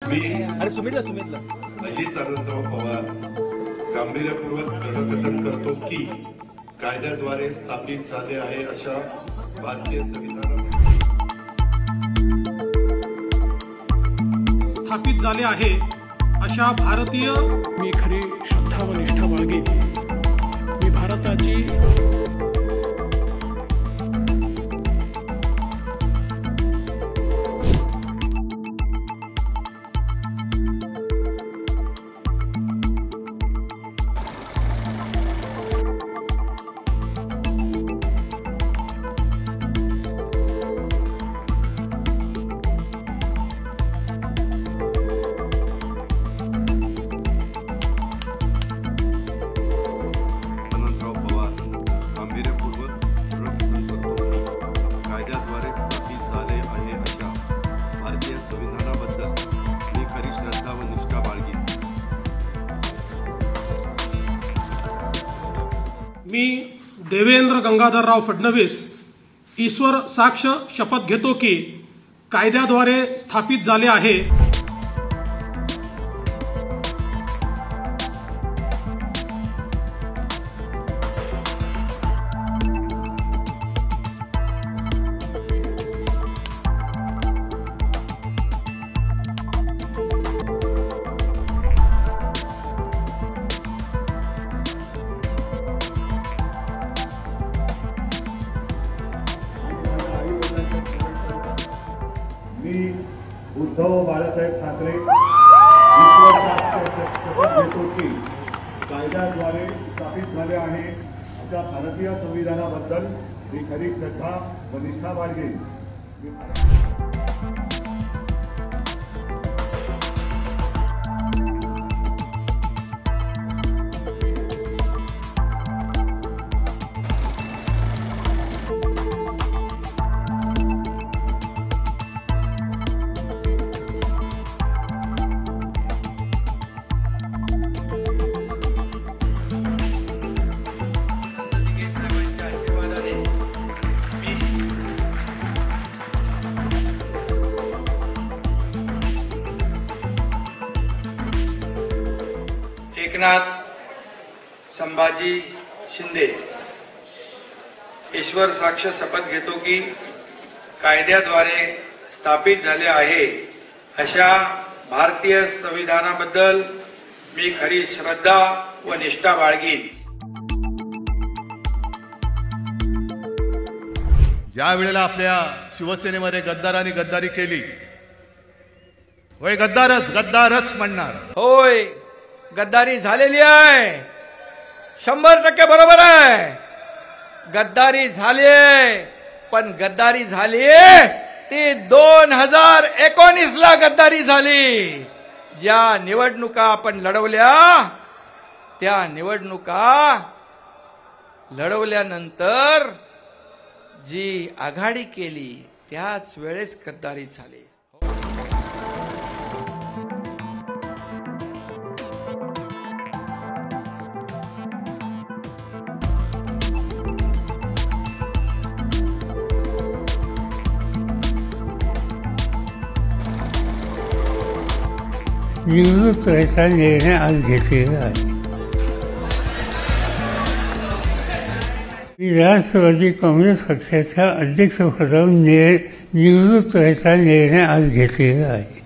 मी सुमितला अजित अनंतराव पवार गांभीर्यपूर्वक दृढकथन करतो की कायद्याद्वारे स्थापित झाले आहे अशा भारतीय संविधान स्थापित झाले आहे अशा भारतीय मी खरी श्रद्धा व निष्ठा बाळगेन। मी भारताची मी देवेंद्र गंगाधरराव फडणवीस ईश्वर साक्ष शपथ घेतो की कायद्याद्वारे स्थापित झाले आहे मी उद्धव बाळासाहेब ठाकरे ईश्वर साक्ष शपथ घेतो की कायद्याद्वारे स्थापित झाले आहे अशा भारतीय संविधानाबद्दल मी खरी श्रद्धा व निष्ठा बाळगेन। एकनाथ संभाजी शिंदे ईश्वर साक्ष शपथ घेतो की कायद्याद्वारे स्थापित झाले आहे अशा भारतीय संविधानाबद्दल मी खरी श्रद्धा व निष्ठा बाळगीन। ज्या वेळेला आपल्या शिवसेनेमध्ये गद्दारांनी गद्दारी केली, होय गद्दारच म्हणणार, होय गद्दारी झालेली आहे, 100% बरोबर आहे, गद्दारी झाली आहे, पण गद्दारी झाली ती 2019ला गद्दारी झाली। ज्या निवडणुका आपण लढवल्या त्या निवडणुका लढवल्यानंतर जी आघाडी केली त्याच वेळेस गद्दारी झाली। निवडणूक करायचा निर्णय आज घेतलेला आहे। मी राष्ट्रवादी काँग्रेस पक्षाच्या अध्यक्षपदावर निवडणूक करायचा निर्णय आज घेतलेला आहे।